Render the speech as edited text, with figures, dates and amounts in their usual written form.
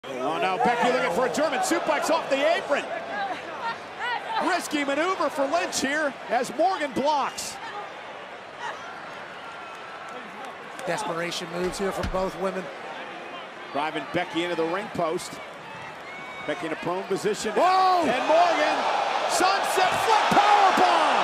Oh, now Becky looking for a German suplex off the apron. Risky maneuver for Lynch here as Morgan blocks. Desperation moves here from both women. Driving Becky into the ring post. Becky in a prone position. Whoa! And Morgan, sunset flip powerbomb!